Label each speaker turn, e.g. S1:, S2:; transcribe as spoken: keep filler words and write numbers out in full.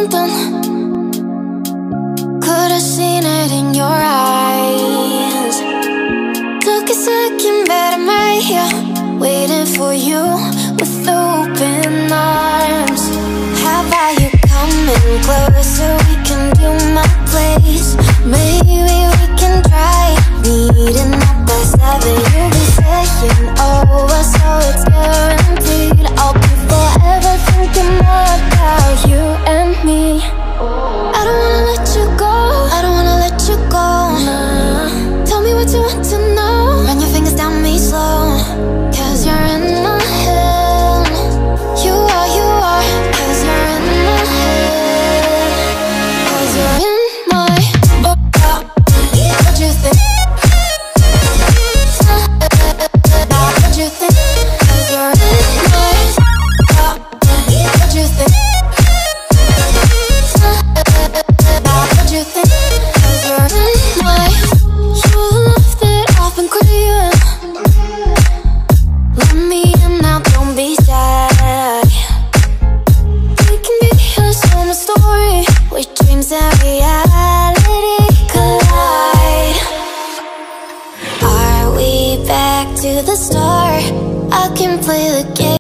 S1: something. Could've seen it in your eyes. Took a second, but I'm right here, waiting for you with open arms. How about you coming closer? We can do my place. Maybe we can try meeting up by seven. You'll be saying over, so it's guaranteed. I'll be forever thinking more about you and me. I don't wanna let you go, I don't wanna let you go, nah. Tell me what you want to know. Run your fingers down me slow, cause you're in my head. You are, you are, cause you're in my head. Cause you're in my oh, oh. What you think? Now what you think? Cause you're in my oh, oh. What you think? Now what you think? Cause you're in my. You're the love that I've been craving. Let me in now, don't be shy. We can be a summer story where dreams and reality collide. Are we back to the start? I can play the game.